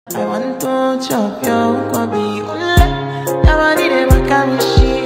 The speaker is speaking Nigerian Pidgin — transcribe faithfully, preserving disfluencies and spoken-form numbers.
I want to chop your kwabi ule. Yabadi de makamushi.